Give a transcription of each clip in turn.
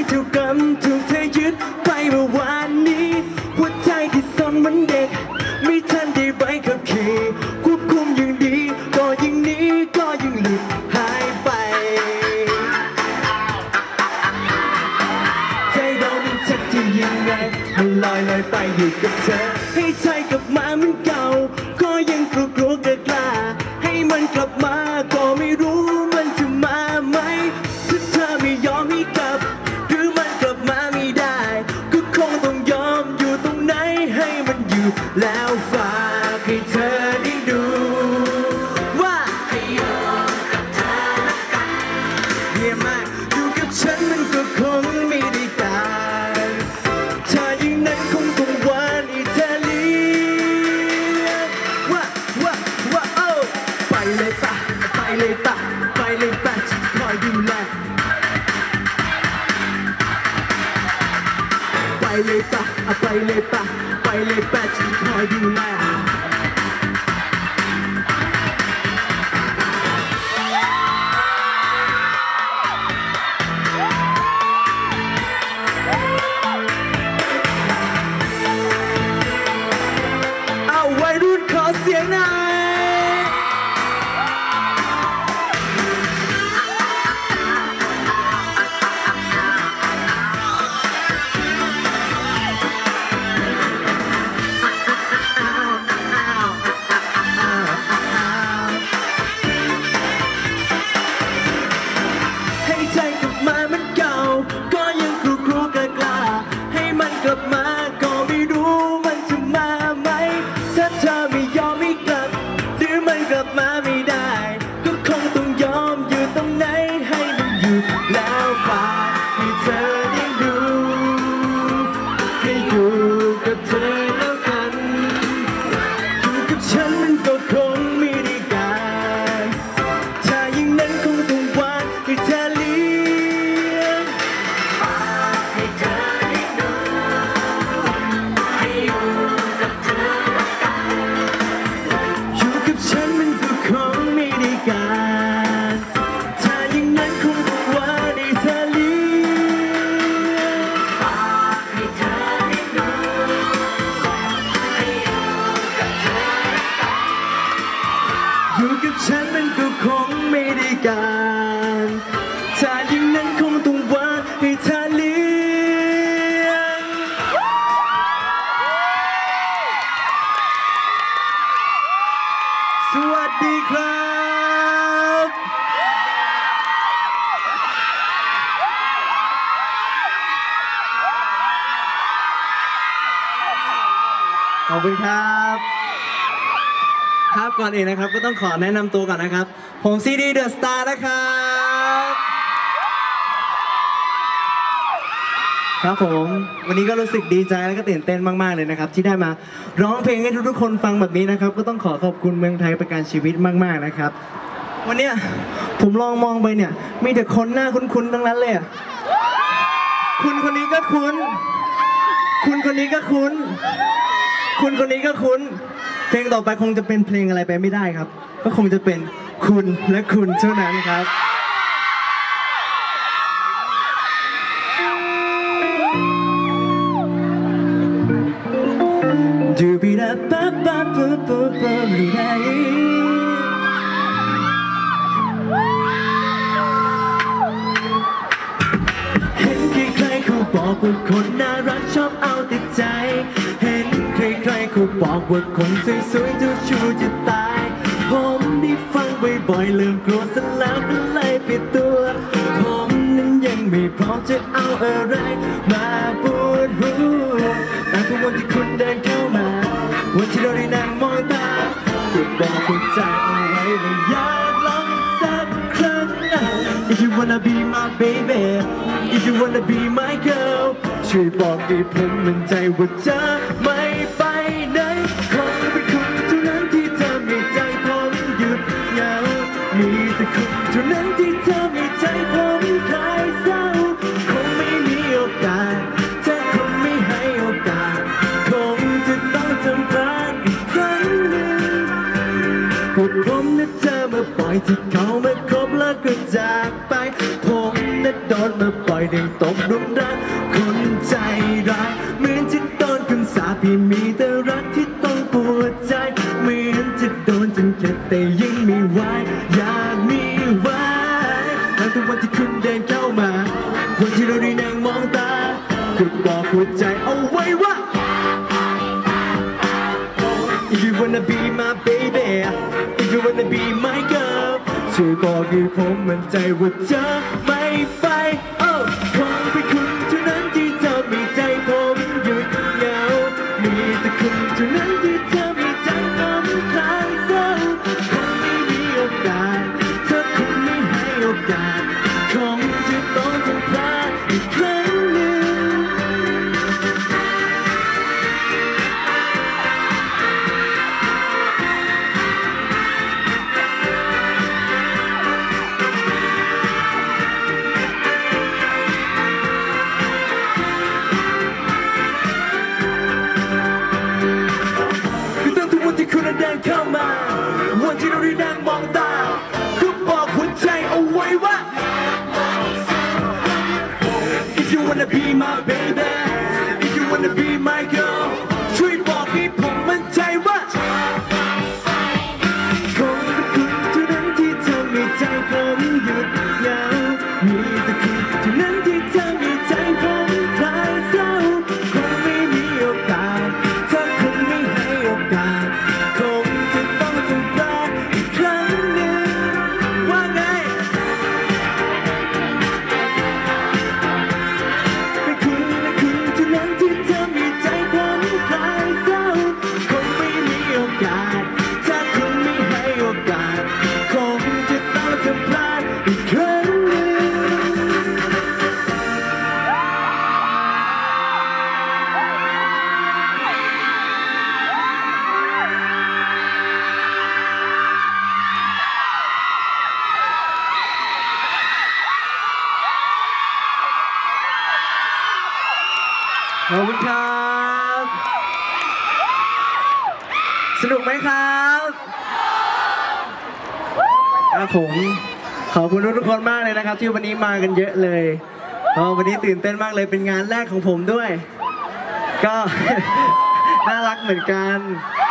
เท่ากรรมถูกเธอยึดไปเมื่อวานนี้หัวใจที่ซ่อนเหมือนเด็กไม่ทันได้ใบขับขี่ควบคุมอย่างดีก็ยิ่งนี้ก็ยิ่งหลุดหายไปใจเรามันจะยังไงมันลอยไปอยู่กับเธอให้ใจกลับมาเหมือนเก่าก็ยังกลัวกล้าให้มันกลับมาก็ไม่รู้มันจะมาไหมถ้าเธอไม่ยอมให้กลับหรือมันกลับมาไม่ได้ก็คงต้องยอมอยู่ตรงไหนให้มันอยู่แล้วฝากให้เธอได้ดูว่าให้อยู่กับเธอแล้วกันเยี่ยมมากอยู่กับฉันมันก็คงไม่ได้การถ้ายิ่งนั้นคงต้องหวานอิตาลีว่าโอ้ไปเลยปะไปเลยปะไปเลยปะฉันคอยดูแลไปเลยปะไปเลยปะไปเลยปะฉันคอยดูแลเอาวัยรุ่นขอเสียงหน่อยใจกลับมาเหมือนเก่าก็ยังกลัวกล้าให้มันกลับมาก็ไม่รู้มันจะมาไหมถ้าเธอไม่ยอมให้กลับหรือมันกลับมาไม่ได้ก็คงต้องยอมอยู่ตรงไหนให้มันอยู่แล้วฝากให้เธอได้ดูให้อยู่กับเธอแล้วกันอยู่กับฉันมันก็คงไม่ได้การถ้ายิ่งนั้นคงต้องหวานให้เธออยู่กับฉันมันก็คงไม่ได้การถ้าอย่างนั้นคงต้องวางให้เธอเลี้ยงสวัสดีครับขอบคุณครับครับก่อนอื่นนะครับก็ต้องขอแนะนำตัวก่อนนะครับผมซีดีเดอะสตาร์นะครับครับผมวันนี้ก็รู้สึกดีใจและก็ตื่นเต้นมากๆเลยนะครับที่ได้มาร้องเพลงให้ทุกๆคนฟังแบบนี้นะครับก็ต้องขอบคุณเมืองไทยประกันชีวิตมากๆนะครับวันนี้ผมลองมองไปเนี่ยมีแต่คนหน้าคุ้นๆทั้งนั้นเลยคุณคนนี้ก็คุ้นคุณคนนี้ก็คุ้นคุณคนนี้ก็คุ้นเพลงต่อไปคงจะเป็นเพลงอะไรไปไม่ได้ครับก็คงจะเป็นคุณและคุณเท่านั้นครับดูบิดาป๊าป๊าป๊าป๊าป๊าดูได้เห็นใครๆเขาบอกว่าคนน่ารักชอบเอาแต่ใจเห็นใครๆเขาบอกว่าคนสวยๆเจ้าชู้จะตายผมได้ฟังบ่อยๆเริ่มกลัวซะแล้วก็เลยปิดตัวผมนั้นยังไม่พร้อมจะเอาอะไรมาปวดหัวแต่ทุกวันที่คุณเดินเข้ามาวันที่เราได้นั่งมองตาก็บอกหัวใจเอาไว้ว่าอยากลองสักครั้ง If you wanna be my baby If you wanna be my girl ช่วยบอกให้ผมมั่นใจว่าเธอไม่ไปไหนคงเป็นคุณเท่านั้นที่ทำให้ใจผมหยุดเหงามีแต่คุณเท่านั้นที่ทำให้ใจผมคลายเศร้าคงไม่มีโอกาสถ้าคุณไม่ให้โอกาสคงจะต้องทำพลาดอีกครั้งหนึ่งพวกผมนัดเธอมาปล่อยที่เขามาคบแล้วก็จากไปผมนัดโดนมาปล่อยเด้งตกหลุมรักเหมือนจะโดนคำสาปที่มีแต่รักที่ต้องปวดใจเหมือนจะโดนจนเข็ดแต่ยังไม่ไหวอยากมีไว้แล้วทุกวันที่คุณเดินเข้ามาวันที่เราได้นั่งมองตาก็บอกหัวใจเอาไว้ว่า If you wanna be my baby If you wanna be my girl ช่วยบอกให้ผมมั่นใจว่าเธอไม่ไปคงเป็นคุณเท่านั้นที่เธอมีใจผมหยุดเหงามีแต่คุณเท่านั้นที่เธอมีใจผมคลายเศร้าคงไม่มีโอกาสถ้าคุณไม่ให้โอกาสคงจะต้องทำพลาดอีกครั้งหนึ่งที่คุณเดินเข้ามาวันที่เราได้นั่งมองตาก็บอกหัวใจเอาไว้ว่า If you wanna be my baby If you wanna be my girl ช่วยบอกให้ผมมั่นใจว่าคงเป็นคุณเท่านั้นที่เธอมีใจผมหยุดเหงามีแต่คุณเท่านั้นที่เธอมีใจผมคลายเศร้าคงไม่มีโอกาสถ้าคุณไม่ให้โอกาสขอบคุณครับสนุกไหมครับครับผมขอบคุณทุกคนมากเลยนะครับที่วันนี้มากันเยอะเลยวันนี้ตื่นเต้นมากเลยเป็นงานแรกของผมด้วยก็ น่ารักเหมือนกัน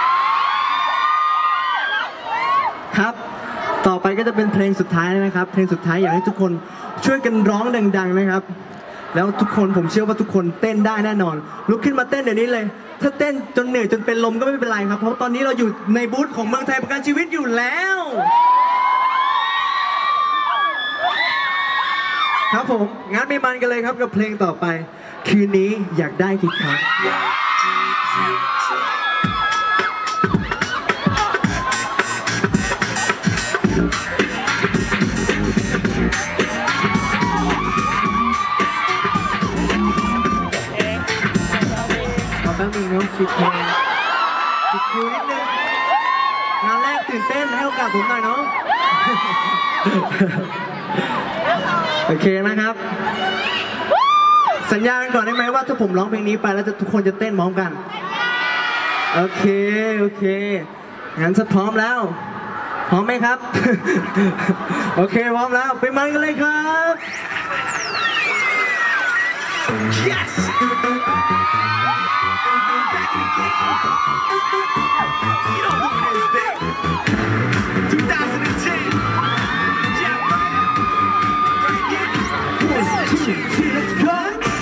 ครับต่อไปก็จะเป็นเพลงสุดท้ายนะครับเพลงสุดท้ายอยากให้ทุกคนช่วยกันร้องดังๆนะครับแล้วทุกคนผมเชื่อว่าทุกคนเต้นได้แน่นอนลุกขึ้นมาเต้นเดี๋ยวนี้เลยถ้าเต้นจนเหนื่อยจนเป็นลมก็ไม่เป็นไรครับเพราะตอนนี้เราอยู่ในบูธของเมืองไทยประกันชีวิตอยู่แล้วครับผมงั้นไม่มันกันเลยครับกับเพลงต่อไปคืนนี้อยากได้กี่ครั้งแป๊บนึงนะคิดเพลงคิดคิวนิดนึงงานแรกตื่นเต้นให้โอกาสผมหน่อยเนาะโอเคนะครับสัญญากันก่อนได้ไหมว่าถ้าผมร้องเพลงนี้ไปแล้วทุกคนจะเต้นพร้อมกันโอเคงั้นถ้าพร้อมแล้วพร้อมไหมครับโอเคพร้อมแล้วไปมันกันเลยครับ Yes You know who it is, baby. 2010. Yeah, right here. 1, 2, 3, let's go.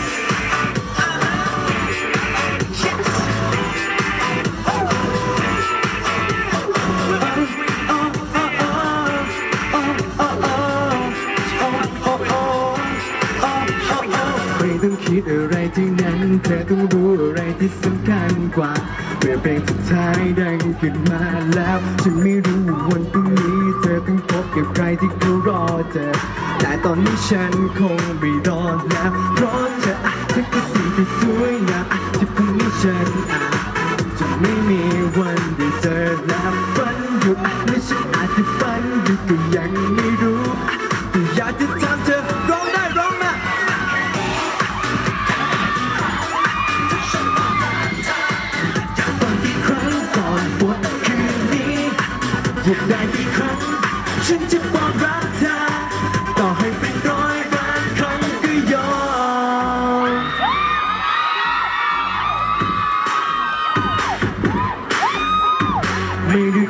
Yes.ไม่ต้องคิดอะไรทั้งนั้นเธอต้องรู้อะไรที่สำคัญกว่าเมื่อเพลงสุดท้ายดังขึ้นมาแล้วฉันไม่รู้วันพรุ่งนี้เธอต้องพบกับใครที่เขารอเธอแต่ตอนนี้ฉันคงไม่รอแล้วเพราะเธอทั้งคือสิ่งที่สวยงามที่พรุ่งนี้ฉันจะไม่มีวันได้เจอแล้วฝันอยู่และฉันอาจจะฝันอยู่ก็ยังไม่รู้แต่อยากจะถามเธอร้องได้ร้องมาอยากได้กี่ครั้งฉันจะบอกรักเธอต่อให้เป็น100 ล้านครั้งก็ยอม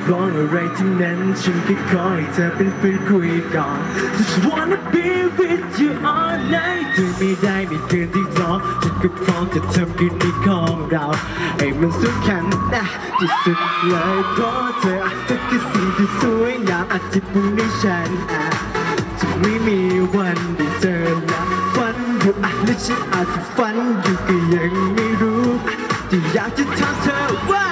ร้องอะไรทั้งนั้นฉันแค่ขอให้เธอเป็นเพื่อนคุยก่อน Just wanna be with you all night เธอไม่ได้มีคืนที่ท้อฉันก็พร้อมจะทำคืนนี้ของเราให้มันสุดขันนะที่สุดเลยเพราะเธอคือสิ่งที่สวยงามอาจจะปุ่งในฉันจะไม่มีวันได้เจอและฝันอยู่และฉันอาจจะฝันอยู่ก็ยังไม่รู้ที่อยากจะถามเธอว่า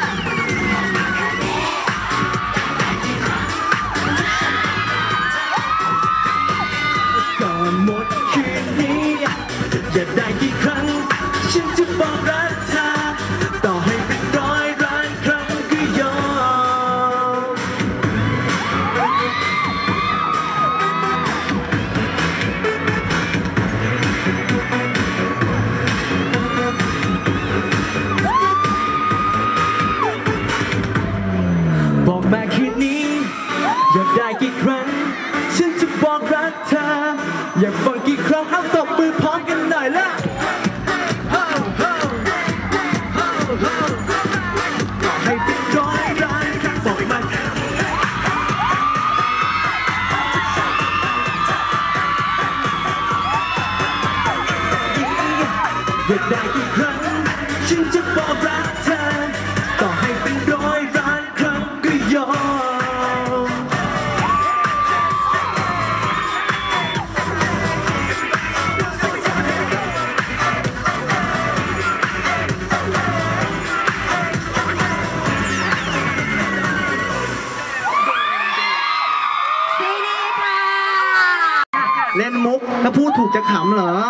ก่อนหมดคืนนี้อยากได้กี่ครั้งฉันจะบอกรักเธอต่อให้เป็นร้อยล้านครั้งก็ยอมบอกมาคืนนี้อยากได้กี่ครั้งฉันจะบอกรักเธออยากฟังกี่ครั้งเอาตบมือพร้อมกันหน่อยละต่อให้เป็นร้อยล้านครั้งบอกมันอยากได้กี่ครั้งฉันจะบอกรักเธอต่อให้เป็นร้อยล้านครั้งก็ยอมเล่นมุกถ้าพูดถูกจะขำเหรอ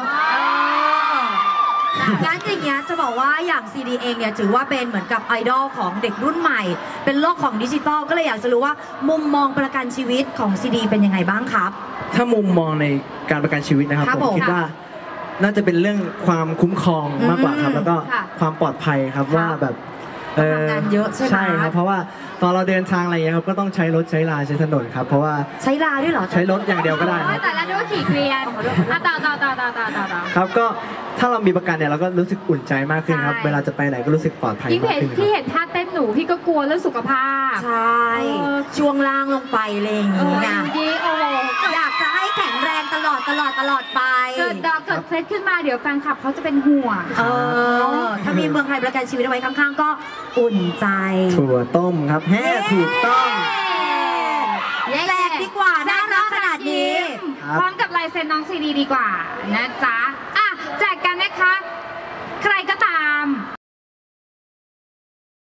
งั้นอย่างเงี้ยจะบอกว่าอย่างซีดีเองเนี่ยถือว่าเป็นเหมือนกับไอดอลของเด็กรุ่นใหม่เป็นโลกของดิจิตอลก็เลยอยากจะรู้ว่ามุมมองประกันชีวิตของซีดีเป็นยังไงบ้างครับถ้ามุมมองในการประกันชีวิตนะครับผมคิดว่าน่าจะเป็นเรื่องความคุ้มครองมากกว่าครับแล้วก็ความปลอดภัยครับว่าแบบทำงานเยอะใช่ไหมใช่ครับเพราะว่าตอนเราเดินทางอะไรอย่างเงี้ยครับก็ต้องใช้รถใช้ลาใช้ถนนครับเพราะว่าใช้ลาด้วยเหรอใช้รถอย่างเดียวก็ได้แต่ละด้วยขี่เกวียนต่อครับก็ถ้าเรามีประกันเนี่ยเราก็รู้สึกอุ่นใจมากขึ้นครับเวลาจะไปไหนก็รู้สึกปลอดภัยมากขึ้นพี่เห็นท่าเต้นหนูพี่ก็กลัวเรื่องสุขภาพใช่ช่วงล่างลงไปอะไรอย่างงี้นะอยากจะให้แข็งแรงตลอดไปเกิดเคล็ดขึ้นมาเดี๋ยวแฟนคลับเขาจะเป็นห่วงถ้ามีเมืองไทยประกันชีวิตเอาไว้ข้างๆก็อุ่นใจถั่วต้มครับแฮ่ถูกต้องแจกดีกว่าน่ารักขนาดนี้พร้อมกับลายเซ็นน้องซีดีดีกว่านะจ๊ะแจกกันนะคะใครก็